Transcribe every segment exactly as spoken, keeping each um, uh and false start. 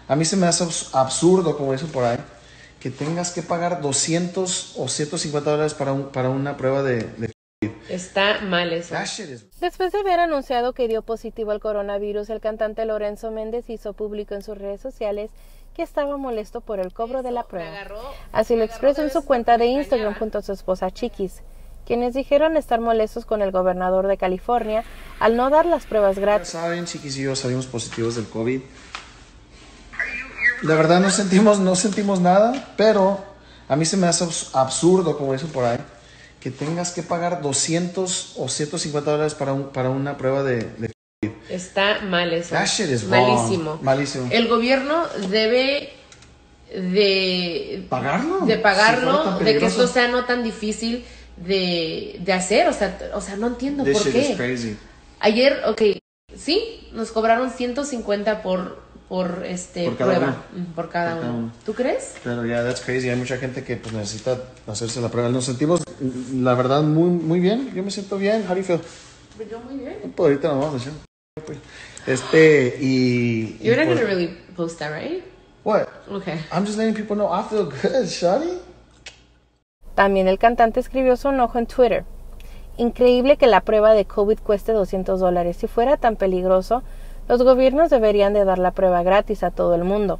A mí se me hace abs- absurdo, como dicen por ahí, que tengas que pagar doscientos o ciento cincuenta dólares para, un, para una prueba de, de... Está mal eso. That shit is- Después de haber anunciado que dio positivo al coronavirus, el cantante Lorenzo Méndez hizo público en sus redes sociales que estaba molesto por el cobro de la prueba. Así lo expresó en su cuenta de Instagram junto a su esposa Chiquis, quienes dijeron estar molestos con el gobernador de California al no dar las pruebas Ya gratis. saben, Chiquis y yo salimos positivos del COVID. La verdad no sentimos, no sentimos nada, pero a mí se me hace abs- absurdo, como dicen por ahí, que tengas que pagar doscientos o ciento cincuenta dólares para, un, para una prueba de... de... Está mal eso. That shit is wrong. Malísimo. Malísimo. El gobierno debe de ¿Pagarlo? de Si pagarlo, fuera tan de que peligroso. esto sea no tan difícil de, de hacer, o sea, o sea, no entiendo This por shit qué. is crazy. Ayer, ok, sí, nos cobraron ciento cincuenta por por este Por cada prueba, uno. mm, por cada Por cada uno. uno. ¿Tú crees? Pero ya, that's crazy. Hay mucha gente que pues, necesita hacerse la prueba. Nos sentimos, la verdad, muy, muy bien. Yo me siento bien. How do you feel? Pues yo muy bien. Pues ahorita nos vamos a decir. Este, y... y You're not pues- gonna really post that, right? What? Okay. I'm just letting people know I feel good, shawty. También el cantante escribió su enojo en Twitter. Increíble que la prueba de COVID cueste doscientos dólares. Si fuera tan peligroso, los gobiernos deberían de dar la prueba gratis a todo el mundo.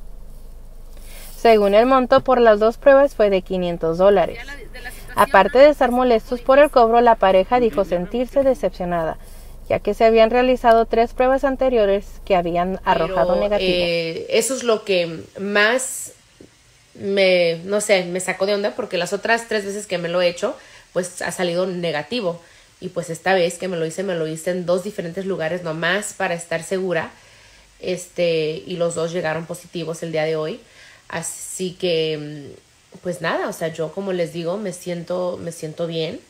Según el monto por las dos pruebas fue de quinientos dólares. Aparte de estar molestos por el cobro, la pareja dijo sentirse decepcionada, ya que se habían realizado tres pruebas anteriores que habían arrojado Pero, negativo. eh, eso es lo que más me, no sé, me sacó de onda, porque las otras tres veces que me lo he hecho, pues ha salido negativo. Y pues esta vez que me lo hice, me lo hice en dos diferentes lugares nomás para estar segura. Este, y los dos llegaron positivos el día de hoy. Así que, pues nada, o sea, yo como les digo, me siento, me siento bien.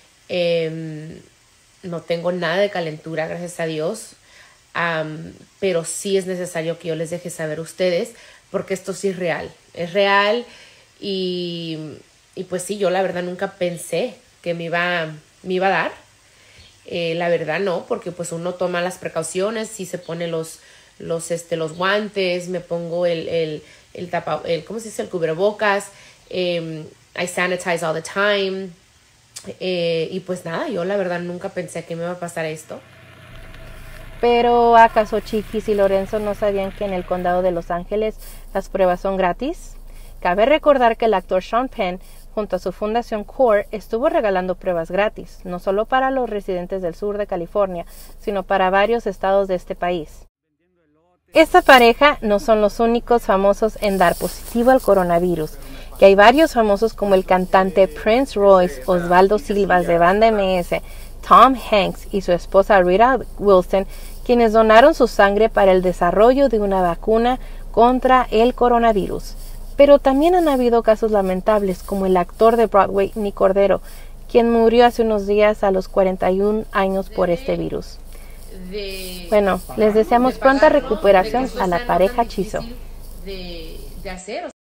Eh, no tengo nada de calentura, gracias a Dios. Um, pero sí es necesario que yo les deje saber a ustedes, porque esto sí es real. Es real y, y pues sí, yo la verdad nunca pensé que me iba, me iba a dar. Eh, la verdad no, porque pues uno toma las precauciones, sí se pone los, los, este, los guantes, me pongo el, el, el tapa, el, ¿cómo se dice? El cubrebocas, eh, I sanitize all the time, eh, y pues nada, yo la verdad nunca pensé que me iba a pasar esto. Pero ¿acaso Chiquis y Lorenzo no sabían que en el condado de Los Ángeles las pruebas son gratis? Cabe recordar que el actor Sean Penn, junto a su fundación CORE, estuvo regalando pruebas gratis, no solo para los residentes del sur de California, sino para varios estados de este país. Esta pareja no son los únicos famosos en dar positivo al coronavirus, que hay varios famosos como el cantante Prince Royce, Osvaldo Silvas de Banda M S, Tom Hanks y su esposa Rita Wilson, quienes donaron su sangre para el desarrollo de una vacuna contra el coronavirus. Pero también han habido casos lamentables, como el actor de Broadway, Nick Cordero, quien murió hace unos días a los cuarenta y un años por este virus. Bueno, les deseamos pronta recuperación a la pareja Chizo. De, de hacer,